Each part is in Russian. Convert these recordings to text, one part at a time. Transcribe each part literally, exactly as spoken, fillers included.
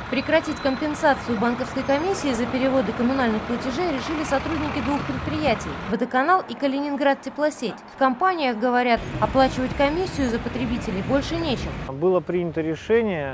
Прекратить компенсацию банковской комиссии за переводы коммунальных платежей решили сотрудники двух предприятий – Водоканал и Калининград-Теплосеть. В компаниях, говорят, оплачивать комиссию за потребителей больше нечем. Было принято решение,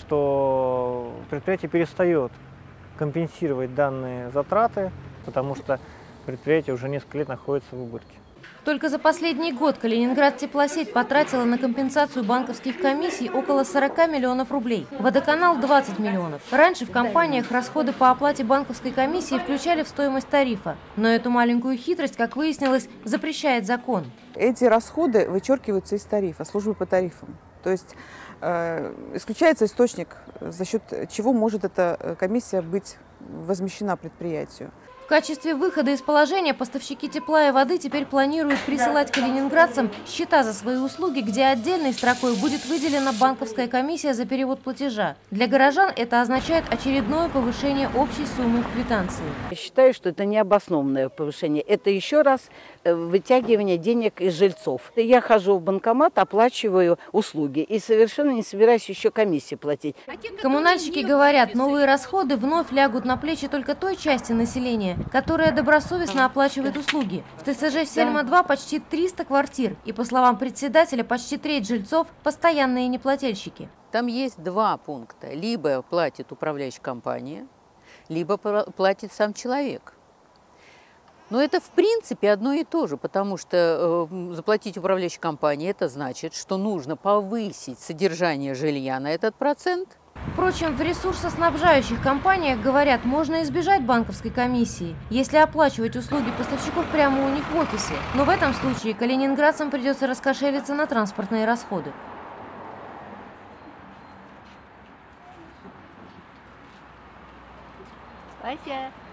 что предприятие перестает компенсировать данные затраты, потому что предприятие уже несколько лет находится в убытке. Только за последний год Калининград-Теплосеть потратила на компенсацию банковских комиссий около сорока миллионов рублей. Водоканал – двадцать миллионов. Раньше в компаниях расходы по оплате банковской комиссии включали в стоимость тарифа. Но эту маленькую хитрость, как выяснилось, запрещает закон. Эти расходы вычеркиваются из тарифа, службы по тарифам. То есть э, исключается источник, за счет чего может эта комиссия быть возмещена предприятию. В качестве выхода из положения поставщики тепла и воды теперь планируют присылать калининградцам счета за свои услуги, где отдельной строкой будет выделена банковская комиссия за перевод платежа. Для горожан это означает очередное повышение общей суммы в квитанции. Я считаю, что это необоснованное повышение. Это еще раз вытягивание денег из жильцов. Я хожу в банкомат, оплачиваю услуги и совершенно не собираюсь еще комиссии платить. Коммунальщики говорят, новые расходы вновь лягут на плечи только той части населения, которая добросовестно оплачивает услуги. В ТСЖ Сельма-два почти триста квартир, и, по словам председателя, почти треть жильцов – постоянные неплательщики. Там есть два пункта. Либо платит управляющая компания, либо платит сам человек. Но это, в принципе, одно и то же, потому что э, заплатить управляющей компании – это значит, что нужно повысить содержание жилья на этот процент. Впрочем, в ресурсоснабжающих компаниях, говорят, можно избежать банковской комиссии, если оплачивать услуги поставщиков прямо у них в офисе. Но в этом случае калининградцам придется раскошелиться на транспортные расходы. Вася.